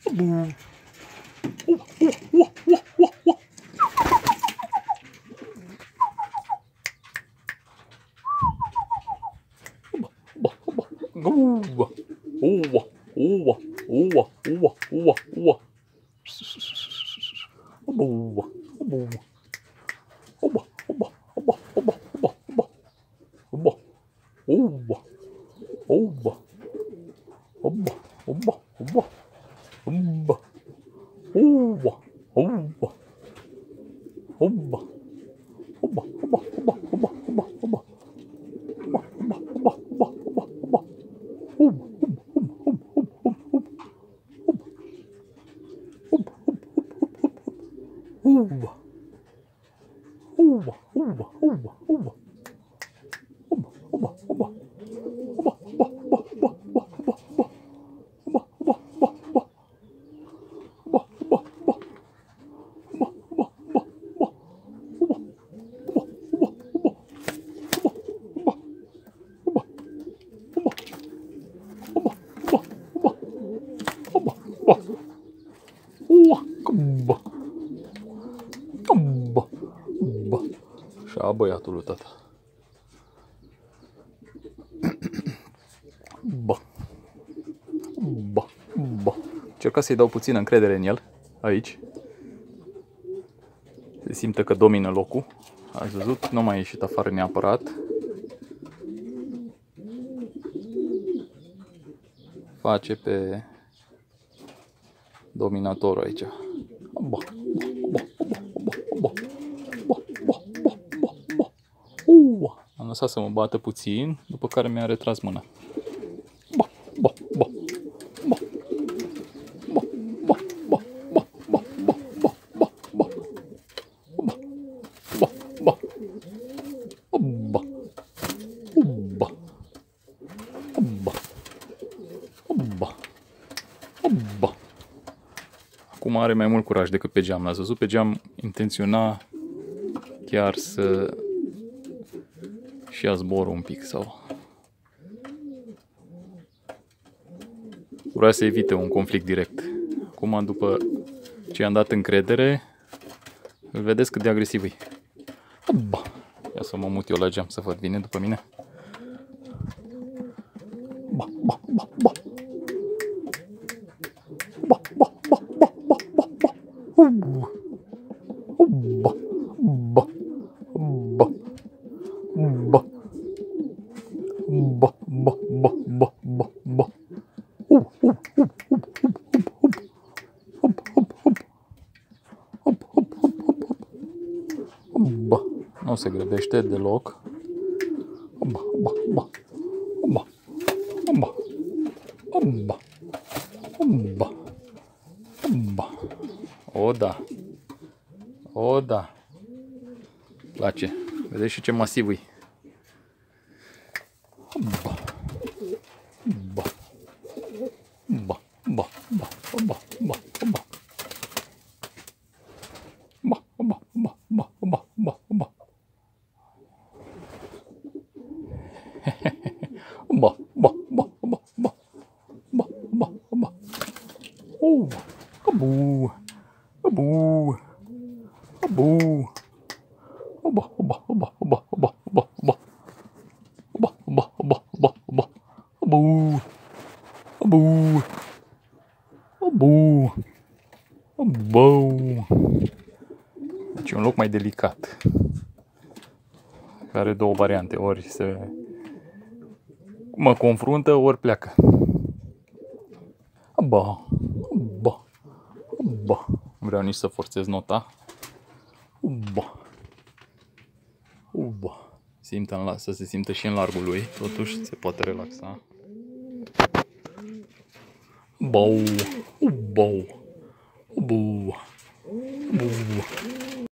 Și a băiatul lui tata. Încerca să-i dau puțină încredere în el, aici. Se simte că domină locul. Ați văzut? Nu mai a ieșit afară neapărat. Face pe dominatorul aici. Am lăsat să mă bată puțin, după care mi-a retras mâna. Acum are mai mult curaj decât pe geam. L-ați văzut? Pe geam intenționa chiar să și ia zborul un pic sau vrea să evite un conflict direct. Acum, după ce i-am dat încredere, îl vedeți cât de agresiv e. Ia să mă mut eu la geam să văd, vine după mine. Nu se grăbește deloc. O, da. O, da. Place. Vedeți și ce masiv e. Deci e un loc mai delicat. Are două variante, ori se mă confruntă, ori pleacă. Nu vreau nici să forțez nota. Să se simtă și în largul lui, totuși se poate relaxa. Bou.